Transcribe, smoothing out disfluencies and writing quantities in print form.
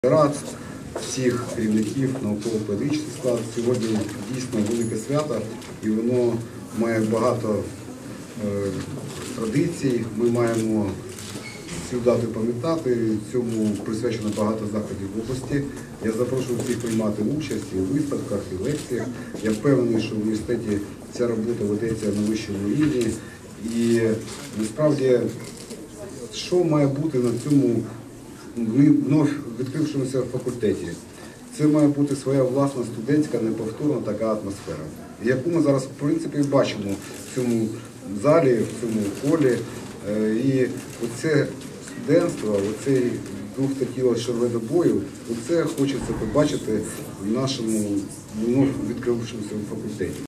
Рад всіх керівників науково-педагогічних склад. Сьогодні дійсно велике свято і воно має багато традицій. Ми маємо цю дату пам'ятати, цьому присвячено багато заходів в області. Я запрошую всіх приймати участь і в виставках, і в лекціях. Я впевнений, що в університеті ця робота ведеться на вищому рівні. І насправді, що має бути на цьому вновь відкрившомуся факультеті? Це має бути своя власна студентська, неповторна така атмосфера, яку ми зараз, в принципі, бачимо в цьому залі, в цьому колі. І оце студентство, оцей дух такого шаровидобою, оце хочеться побачити в нашому вновь відкрившомуся факультеті.